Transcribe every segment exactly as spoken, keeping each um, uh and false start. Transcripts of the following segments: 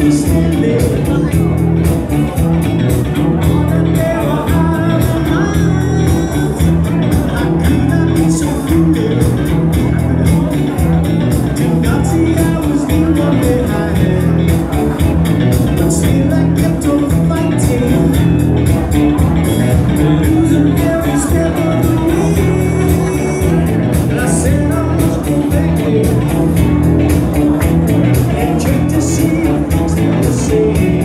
And check to see if it's still the same.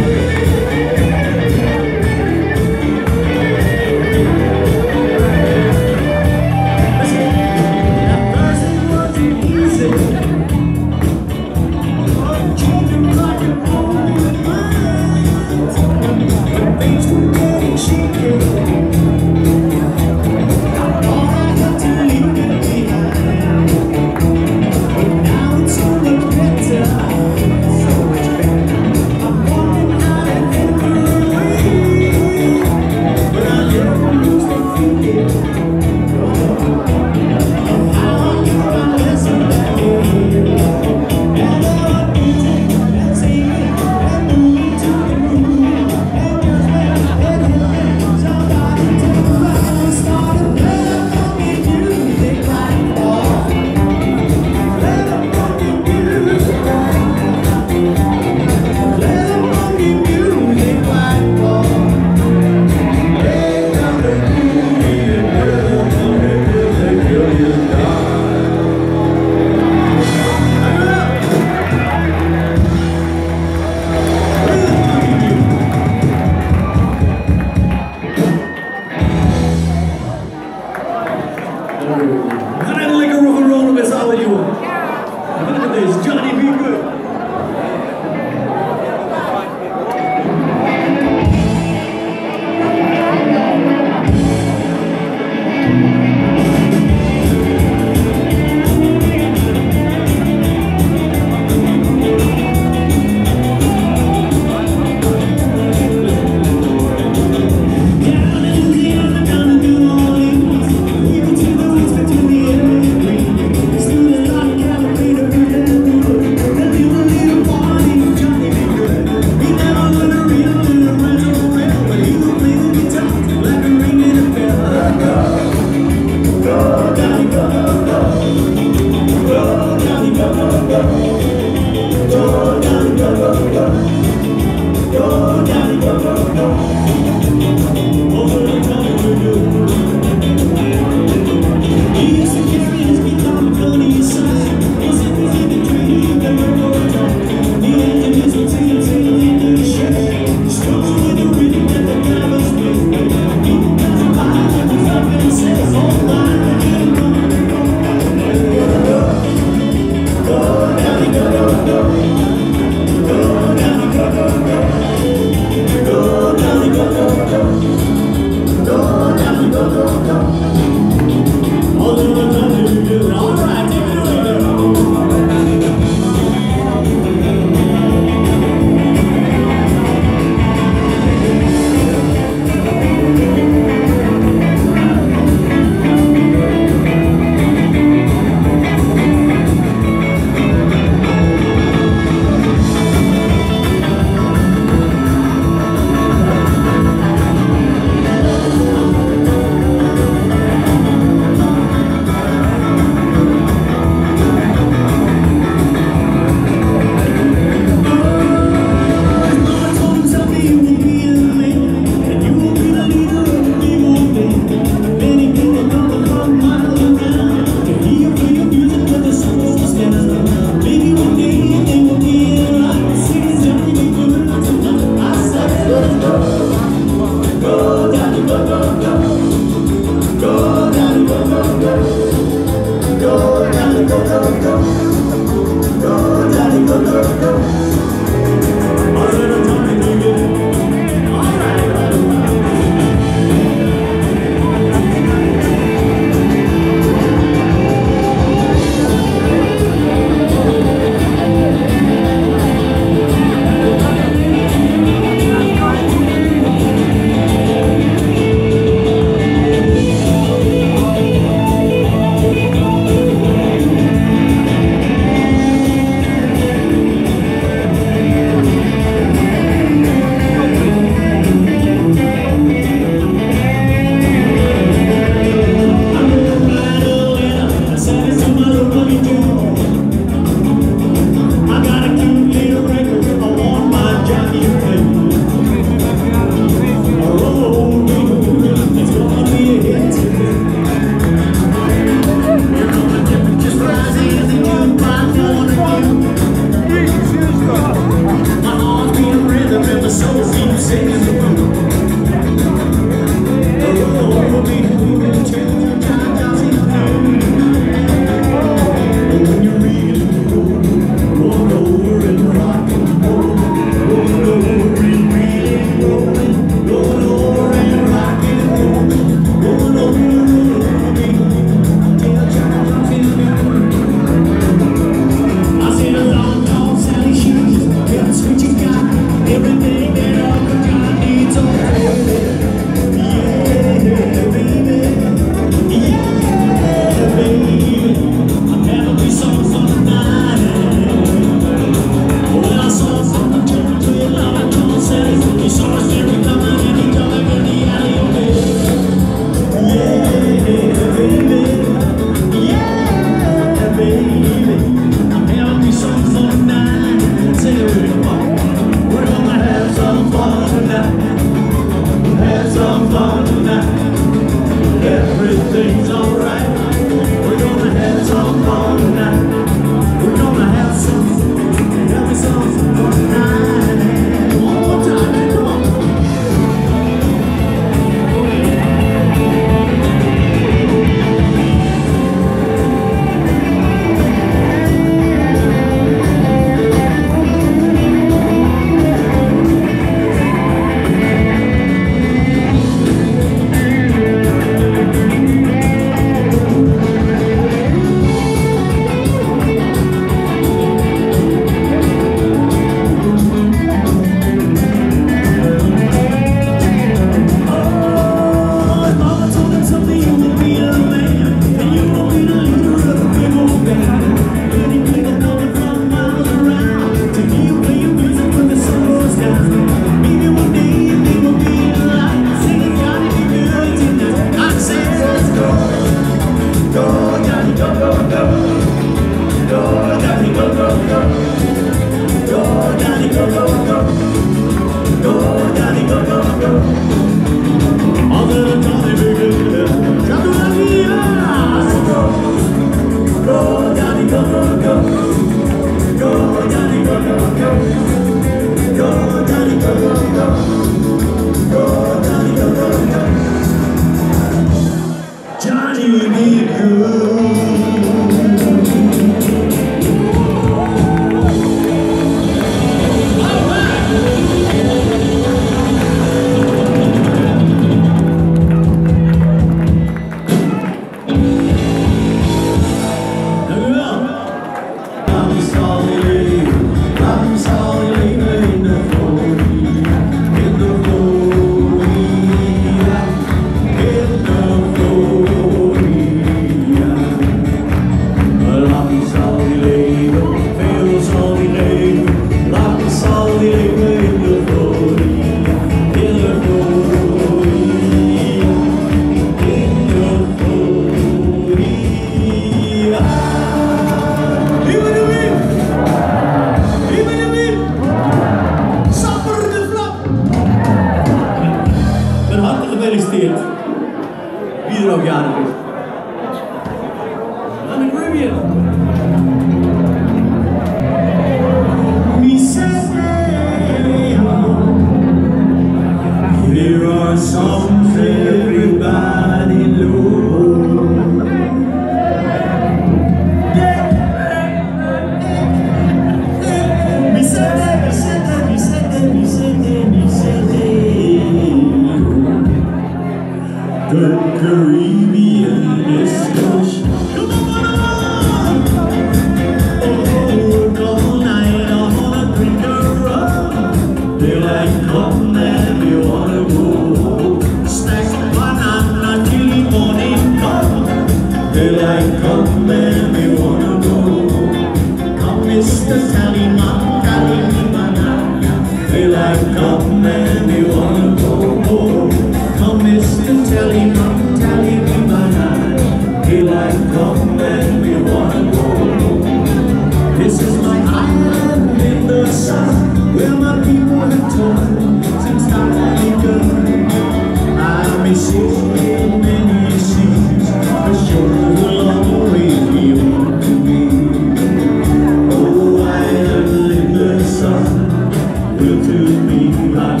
Will to me.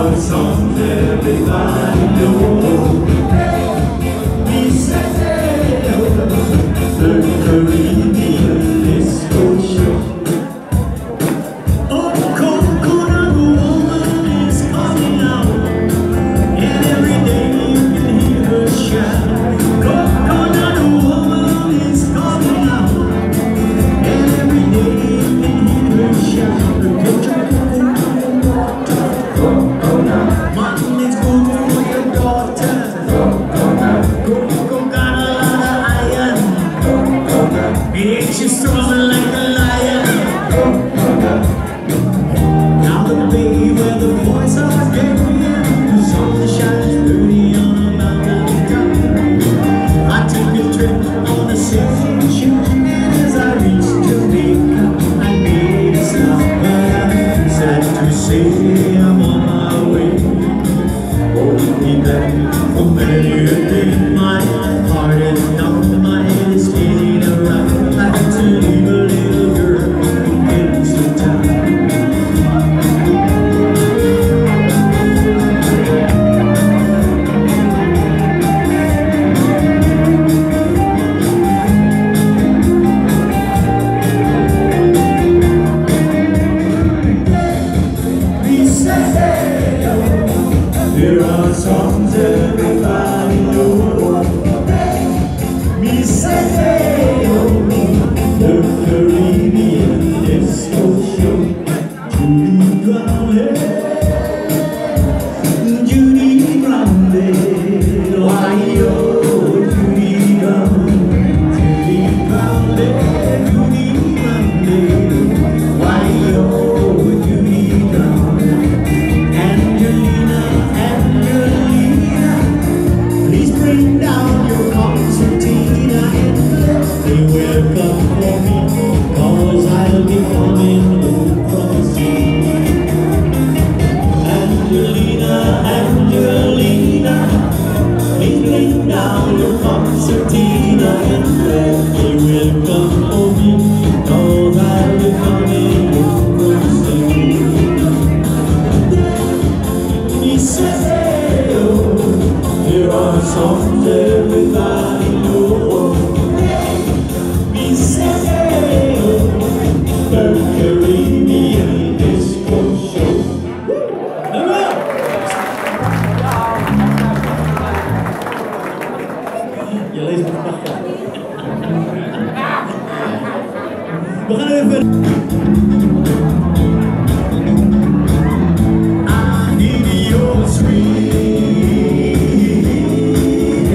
are songs everybody knows. We sail the Caribbean disco show. Oh, Coconut Woman is coming out, and every day you can hear her shout. Coconut Woman is coming out, and every day you can hear her shout. Mom, it's good for your daughter. Coco got a lot of iron. Makes you strong like a lion. Now the bay where the boys are getting, the sun shines pretty on a mountain top. I took a trip on a sailing ship, and as I reached Jamaica, I made a stop. But I'm sad to say I'm on my way. Hold me back for many a day. My heart is numb, my head is spinning around. I had to leave a little girl who gets the time. We say there are songs everybody knows. Me say the Caribbean disco show. Judy Grande, Judy Grande, why yo, Judy Grande, Judy Grande, Judy Grande, why yo, Judy Grande. Angelina, Angelina, please bring down your concertina and let me welcome for me, cause I'll be coming home from the sea. Angelina, Angelina, please bring down your concertina and let me welcome for me, cause I'll be coming home from the sea. We say, oh, there are songs everybody knows. We say, oh, the Caribbean disco show. Je leest het nog. We gaan even. I need your sweet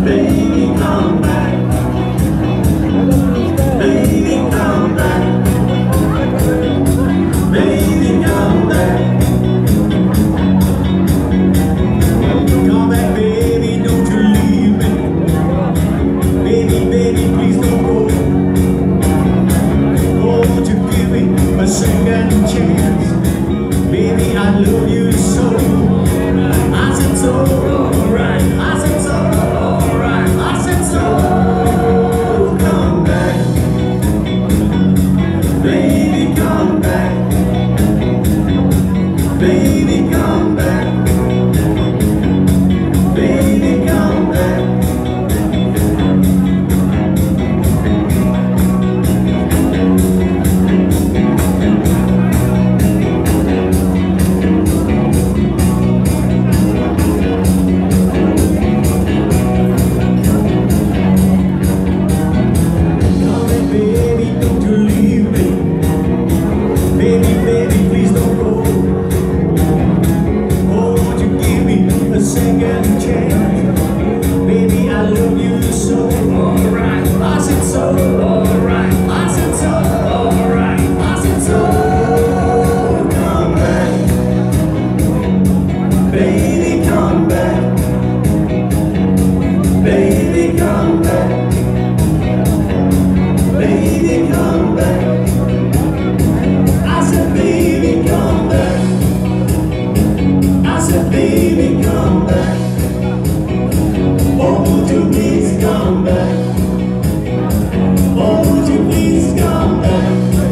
Baby, come back. Baby, come back. Baby, come back. Come back, baby, don't you leave me. Baby, baby, please don't go. Oh, won't you give me a second chance? Baby, I love you so. I said so, alright. I said so, alright. I said so. Come back. Baby, come back. Baby, come back. Baby, come back. Second chance, baby, I love you so. Alright, I said so. Alright, I said so. Alright, I said so. Come back, baby, come back. Baby, come back. Baby, come back. I said, baby, come back. I said, baby, come back. Oh, would you please come back? Oh, would you please come back?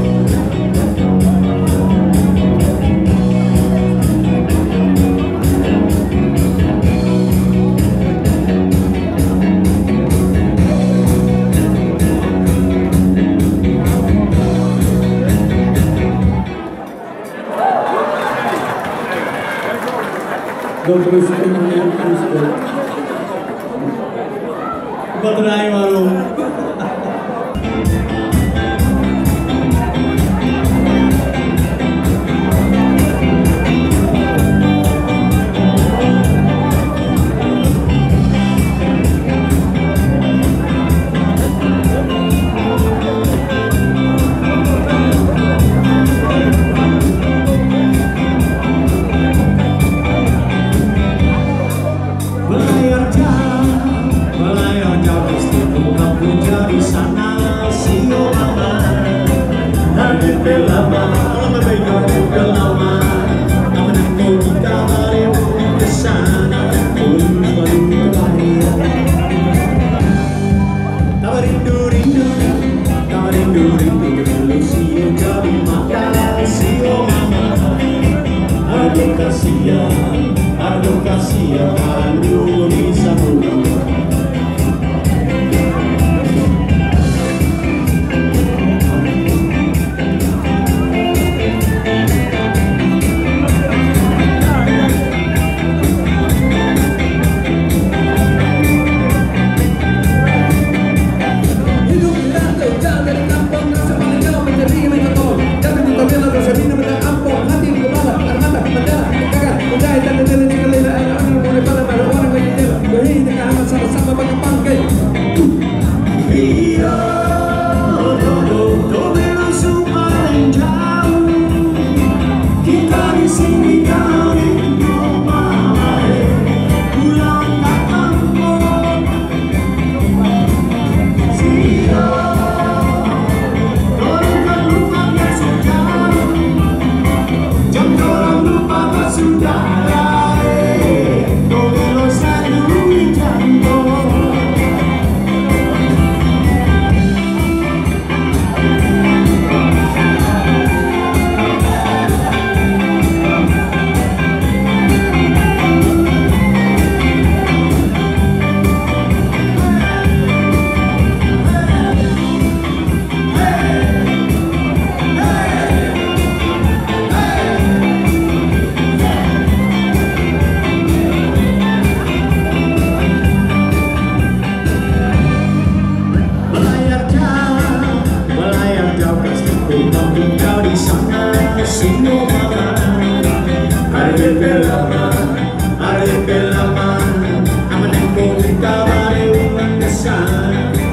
Добрый спиннер, Поздравляю, Мару. Belayar jauh, belayar jauh, istriku kamu jadi satu.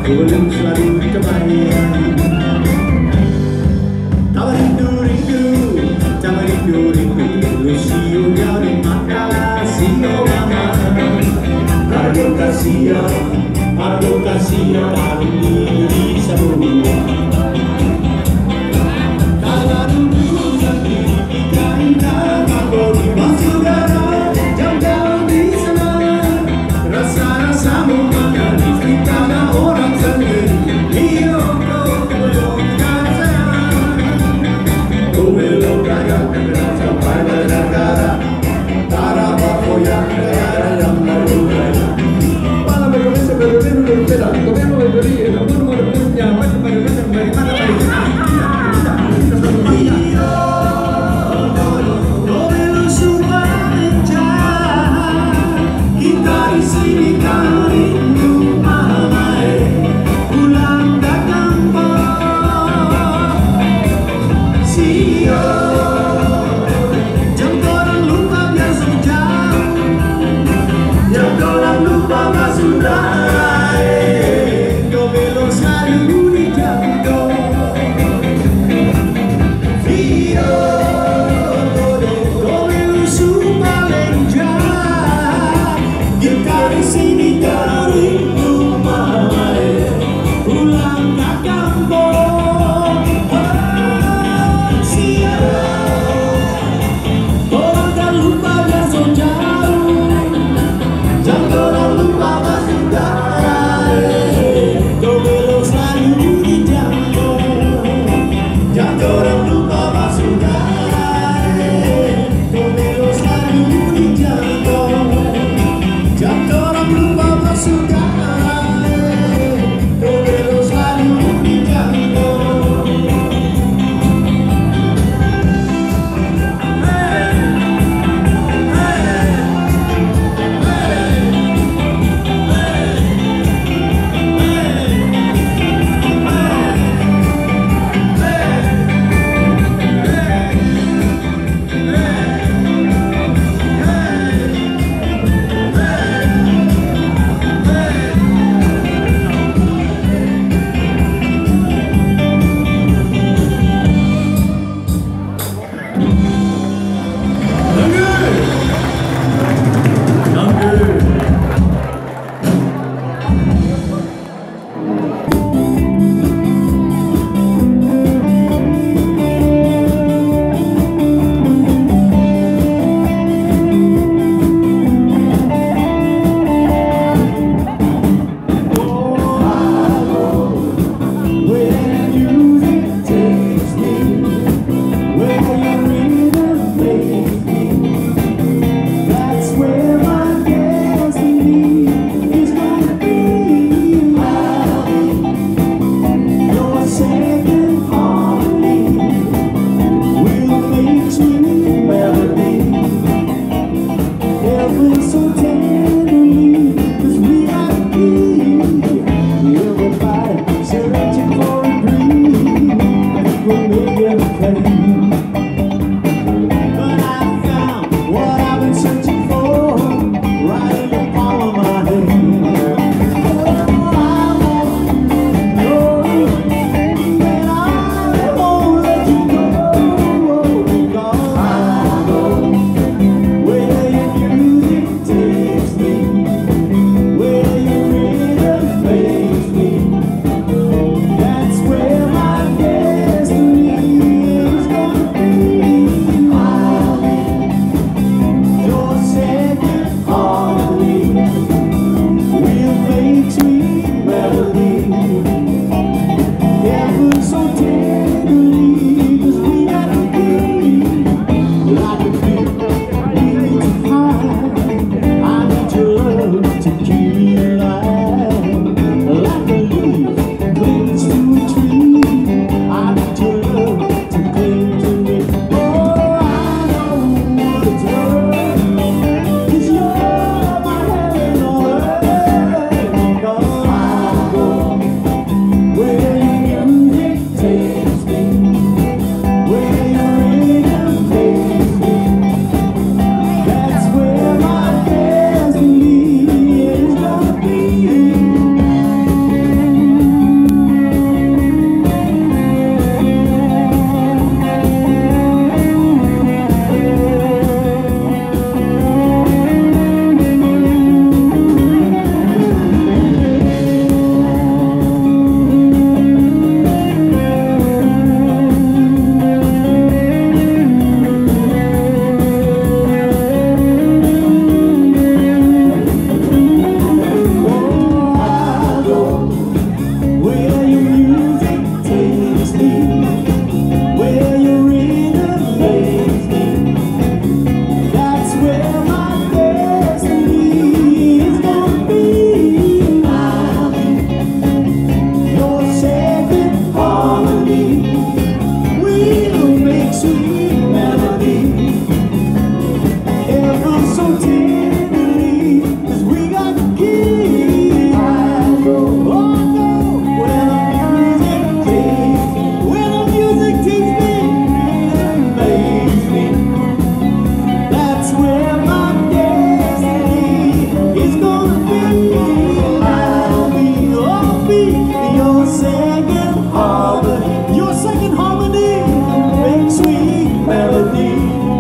Ku belum selalu kebayang. Tak rindu-rindu, tak rindu-rindu, lu siu kau di mata siu mama. Argo kasih, argo kasih kali ini semua. Kalau dulu sendiri kita indah, aku di Basudara, jauh-jauh di sana. Rasa-rasamu menjadi cerita orang sendiri. Iyo kau belum kata, ku belum kaya sampai bernegara. Tara bakoyak negara yang berbudaya. Para berkomensa berlebih berbeda, komemo berbeda, namun berpunya macam-macam dari mana mereka. Iyo kau belum suka menjadi. Kita di sini kau rindu mama. harmony, your second harmony, your second harmony makes sweet melody.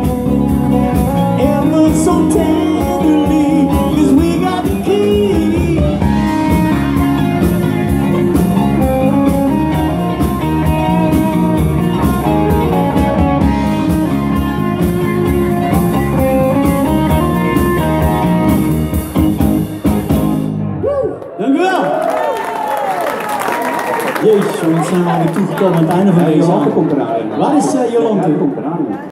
Ever so tenderly, 'cause we got the key. Dank u wel. Jezus, we zijn eigenlijk toegekomen aan het einde van deze Jolante avond. komt eraan. Waar is uh, Jolante? Ja, die komt eraan.